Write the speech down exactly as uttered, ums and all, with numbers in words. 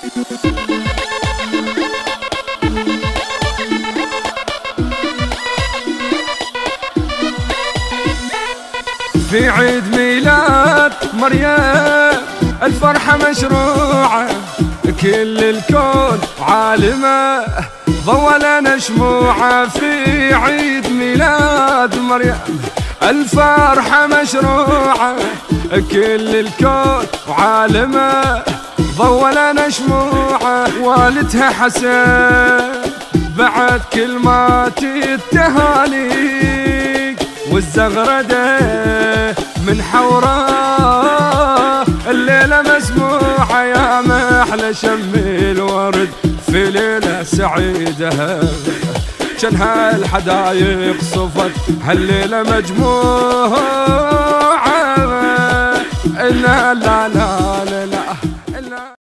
في عيد ميلاد مريم الفرحة مشروعة، كل الكون عالمه ضوى لنا شموعه. في عيد ميلاد مريم الفرحة مشروعة، كل الكون وعالمه ضوى لنا شموعه. والدها حسن بعد كلمات التهاني، والزغردة من حوره الليلة مسموعة. يا محلى شم الورد في ليلة سعيدة، كان هالحدايق صفت هالليلة مجموعة. لا لا لا